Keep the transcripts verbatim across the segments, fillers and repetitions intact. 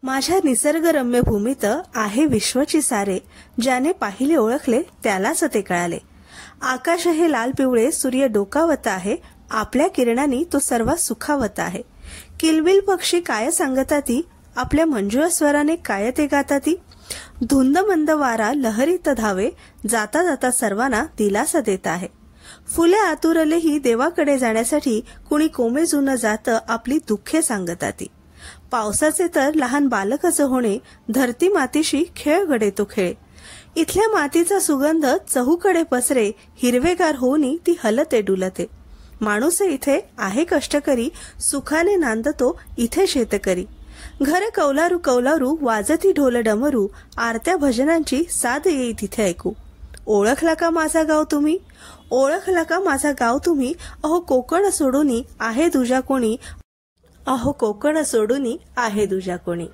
माझ्या निसर्गरम्य भूमीत आहे विश्वची सारे, ज्याने पाहिले ओळखले त्यालाच ते कळाले. आकाश हे लाल पिवळे, सूर्य डोकावत आहे, आपल्या किरणांनी तो सर्वात सुखावत आहे. किलबिल पक्षी काय सांगताती, आपल्या मंजुळ स्वराने काय ते गाताती. धुंद मंद वारा लहरीत धावे, जाता जाता सर्वांना दिलासा देत आहे. फुले आतुरलेही देवाकडे जाण्यासाठी, कुणी कोमेजून जात आपली दुःखे सांगताती. पावसाचे तर लहान बालकच होणे, धरती मातीशी खेळ घडे तो खेळ. इथल्या मातीचा सुगंध चहूकडे पसरे, हिरवेगार होऊनी ती हलते डुलते. माणूस इथे आहे कष्टकरी, सुखाने नांदतो इथे शेतकरी. घर कौलारू कौलारू वाजती ढोल डमरू, आरत्या भजनांची साद येई तिथे ऐकू. ओळखला का माझा गाव तुम्ही, ओळखला का माझा गाव तुम्ही, अहो कोकण सोडूनी आहे तुझ्या कोणी, अहो कोकण सोडूनी आहे तुझ्या कोणी.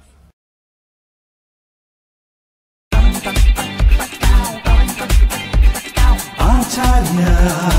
आचार्य